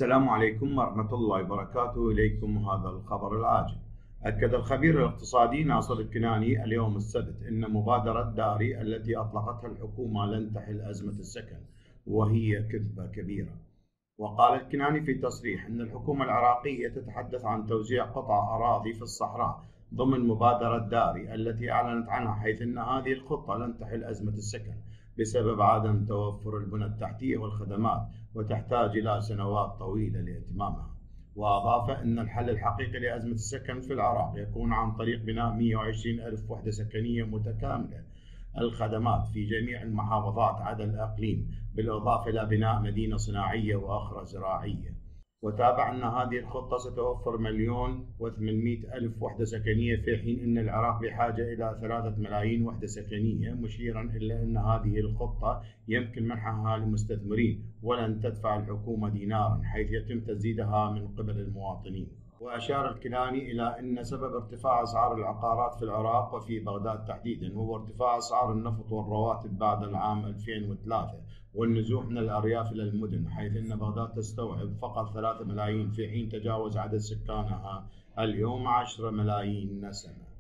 السلام عليكم ورحمة الله وبركاته. إليكم هذا الخبر العاجل. أكد الخبير الاقتصادي ناصر الكناني اليوم السبت أن مبادرة داري التي أطلقتها الحكومة لن تحل أزمة السكن، وهي كذبة كبيرة. وقال الكناني في تصريح أن الحكومة العراقية تتحدث عن توزيع قطع أراضي في الصحراء ضمن مبادرة داري التي أعلنت عنها، حيث أن هذه الخطة لن تحل أزمة السكن بسبب عدم توفر البنى التحتية والخدمات، وتحتاج إلى سنوات طويلة لإتمامها. وأضاف أن الحل الحقيقي لأزمة السكن في العراق يكون عن طريق بناء 120 ألف وحدة سكنية متكاملة الخدمات في جميع المحافظات عدا الإقليم، بالإضافة إلى بناء مدينة صناعية وأخرى زراعية. وتابع أن هذه الخطة ستوفر 1,800,000 وحدة سكنية، في حين أن العراق بحاجة إلى 3 ملايين وحدة سكنية، مشيرا إلى أن هذه الخطة يمكن منحها للمستثمرين ولن تدفع الحكومة دينارا، حيث يتم تسديدها من قبل المواطنين. وأشار الكناني إلى أن سبب ارتفاع أسعار العقارات في العراق وفي بغداد تحديدا هو ارتفاع أسعار النفط والرواتب بعد العام 2003 والنزوح من الأرياف إلى المدن، حيث أن بغداد تستوعب فقط 3 ملايين في حين تجاوز عدد سكانها اليوم 10 ملايين نسمة.